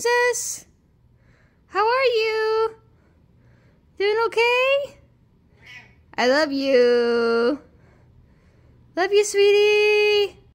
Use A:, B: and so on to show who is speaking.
A: princess? How are you? Doing okay? I love you. Love you, sweetie.